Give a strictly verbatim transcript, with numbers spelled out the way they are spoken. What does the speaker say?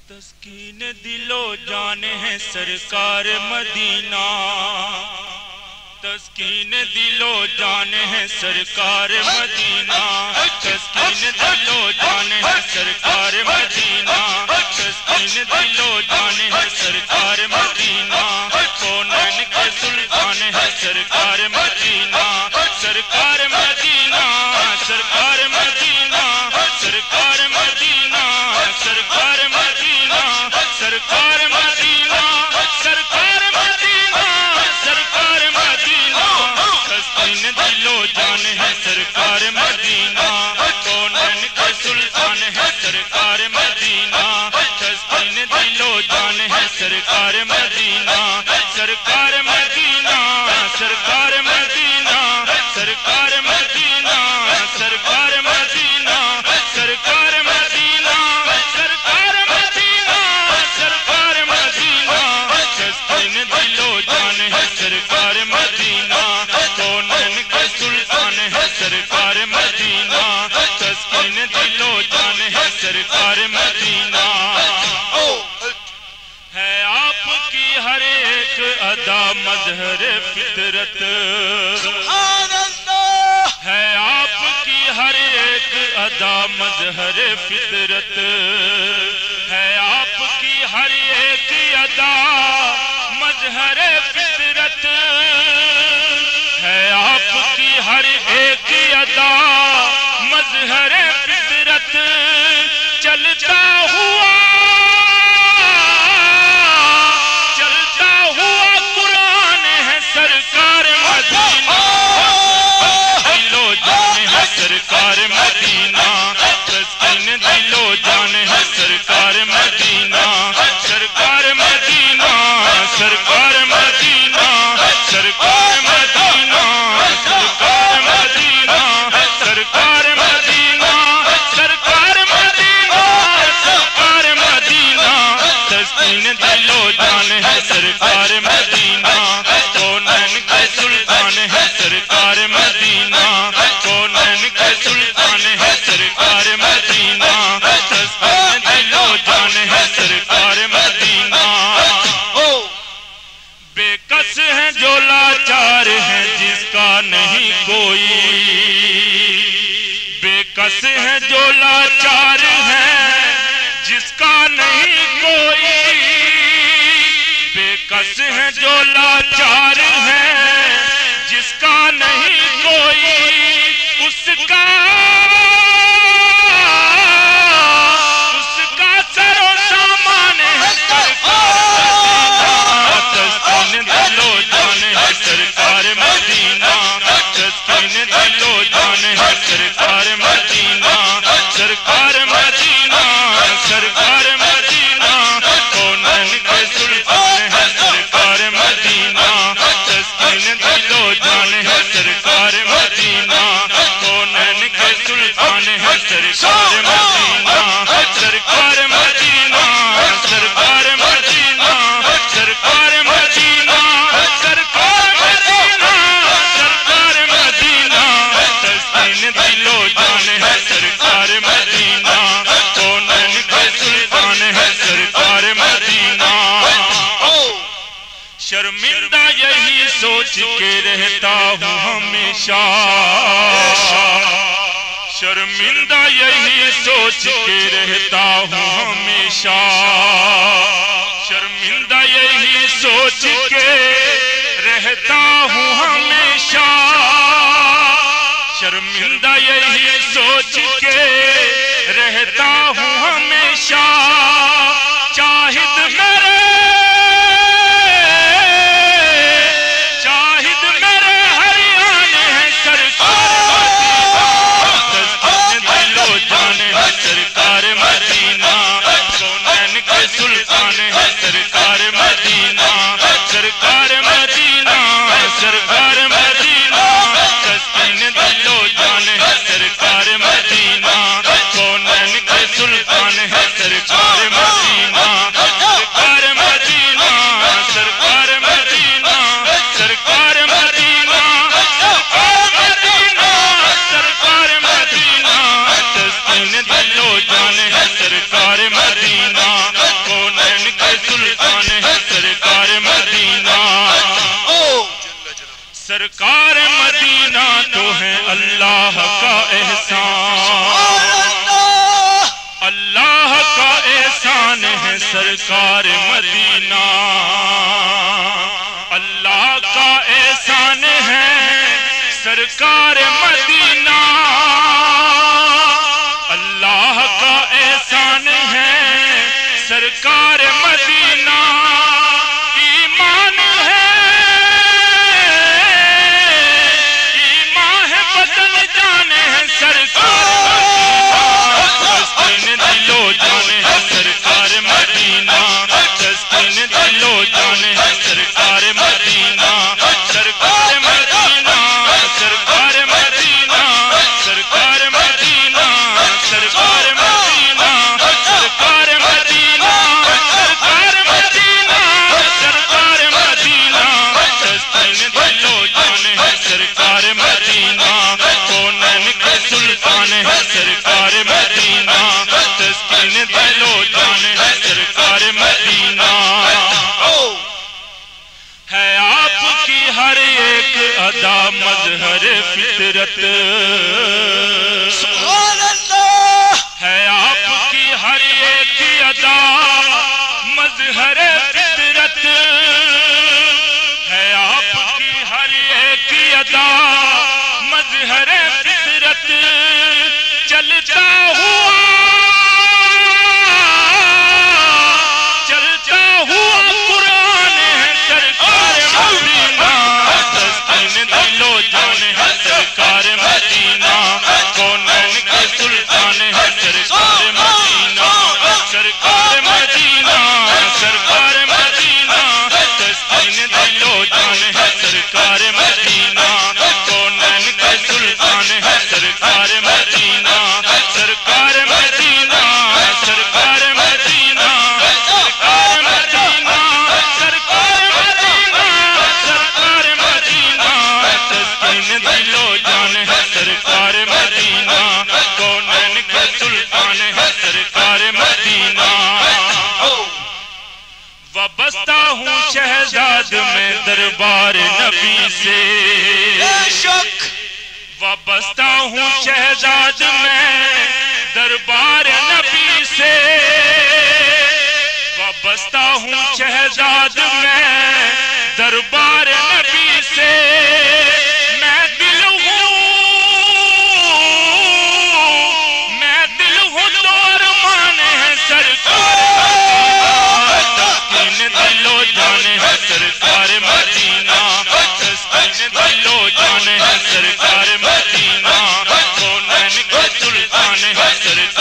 تسکین دل و جان ہے سرکار مدینہ، تسکین دل و جان ہے سرکار مدینہ، تسکین دل و جان ہے سرکار مدینہ، تسکین دل و جان ہے سرکار مدینہ، کونین کے سلطان ہے سرکار مدینہ، سرکار مدینہ، سرکار مدینہ، سرکار مدینہ، سرکار مدینہ، سرکار مدینہ، سرکار مدینہ، سرکار مدینہ، تسکین دل و جان ہے سرکار مدینہ، کونین کے سلطان ہے سرکار مدینہ، تسکین دل و جان ہے سرکار مدینہ، سرکار مدینہ، سرکار مدینہ، سرکار مدینہ، سرکار مدینہ، سرکار مدینہ، سرکار مدینہ، سرکار مدینہ، تسکین دل و جان ہے سرکار مدینہ، کونین کے سلطان ہے سرکار مدینہ، تسکین دل و جان ہے سرکار مدینہ، ہے آپ کی ہر ایک ادا مظہر فطرت، ہے آپ کی ہر ایک ادا مظہر فطرت، ہے آپ کی ہر ایک ادا مظہر فطرت، ہے آپ کی ہر ایک ادا مظہر فطرت، چلتا ہوا چلتا ہوا قرآن ہے سرکار مدینہ، دل و جان ہے سرکار مدینہ، تسکین دل و جان ہے سرکار مدینہ، سرکار مدینہ، سرکار مدینہ، سرکار مدینہ، سرکار مدینہ، سرکار مدینہ، سرکار مدینہ، سرکار مدینہ، تسکین دل و جان ہے سرکار مدینہ، کونین کے سلطان ہے سرکار مدینہ، کونین کے سلطان ہے سرکار مدینہ، تسکین دل و جان ہے سرکار مدینہ، بے کس ہے جو لاچار ہے جس کا نہیں کوئی، بے کس ہے جو لاچار ہے جس کا نہیں کوئی، بے کس ہے جو لاچار ہے جس کا نہیں کوئی، اس کا اس کا سر و سامان ہے سرکار، تسکین دل و جان ہے سرکار مدینہ، تسکین دل و جان ہے سرکار مدینہ، سرکار مدینہ، سرکار مدینہ، کونین کے سلطان ہے سرکار مدینہ، تسکین دل و جان ہے سرکار مدینہ، کونین کے سلطان ہے سرکار مدینہ، سرکار مدینہ، سرکار مدینہ، سرکار مدینہ، سرکار مدینہ، سرکار مدینہ، تسکین دل و جان ہے سرکار مدینہ، کونین کے سلطان ہے سرکار مدینہ، شرمندہ یہی سوچ کے رہتا ہوں ہمیشہ، شرمندہ یہی سوچ کے رہتا ہوں ہمیشہ، شرمندہ یہی سوچ کے رہتا ہوں ہمیشہ، شرمندہ یہی سوچ کے رہتا ہوں ہمیشہ، چاہد میرے چاہد میرے ہریانے ہیں سرکار مدینہ، تسکین دل و جان ہے سرکار مدینہ، کونین کے سلطان ہے سرکار مدینہ، سرکار مدینہ، سرکار مدینہ، تسکین دل و جان ہے سرکار مدینہ، کونین کے سلطان ہے سرکار مدینہ، سرکار مدینہ، سرکار مدینہ، سرکار مدینہ، سرکار مدینہ، سرکار مدینہ، تسکین دل و جان ہے سرکار مدینہ، سرکار مدینہ تو ہے اللہ کا احسان، اللہ کا احسان ہے سرکار مدینہ، اللہ کا احسان ہے سرکار مدینہ، اللہ کا احسان ہے سرکار مدینہ، ایمان ہے ایمان ہے بدن جان ہے سرکار تسکین دل و جان ہے سرکار مدینہ، تسکین دل و جان ہے سرکار مدینہ، سرکار مدینہ سرکار مدینہ سرکار مدینہ سرکار مدینہ سرکار مدینہ سرکار مدینہ سرکار مدینہ، تسکین دل و جان ہے سرکار مدینہ، کونین کے سلطان ہے سرکار مدینہ، تسکین دل و جان ہے سرکار مدینہ، ہے آپ کی ہر ایک ادا مظہر فطرت، سبحان اللہ، ہے آپ کی ہر ایک ادا مظہر فطرت، ہے آپ کی ہر ایک ادا مظہر فطرت، چلتا ہوا چلتا ہوا قرآن ہے سرکار مدینہ، تسکین دل و جان ہے سرکار مدینہ، کونین کے سلطان ہے سرکار مدینہ، سرکار مدینہ سرکار مدینہ، تسکین دل و جان ہے سرکار مدینہ، کونین کے سلطان ہے سرکار مدینہ، سرکار مدینہ سرکار مدینہ سرکار مدینہ سرکار مدینہ سرکار مدینہ، تسکین دل و جان ہے سرکار مدینہ، کونین کے سلطان ہے سرکار مدینہ، وابستہ ہوں شہزاد میں دربار نبی سے، بے شک وابستہ ہوں شہزاد میں دربار نبی سے، وابستہ ہوں شہزاد میں دربار نبی سے، میں دل ہوں میں دل ہوں تو ارمان ہے سرکار تسکین دل و جان ہے سرکار مدینہ، تسکین دل و جان ہے سرکار مدینہ، کونین کے سلطان ہے سرکار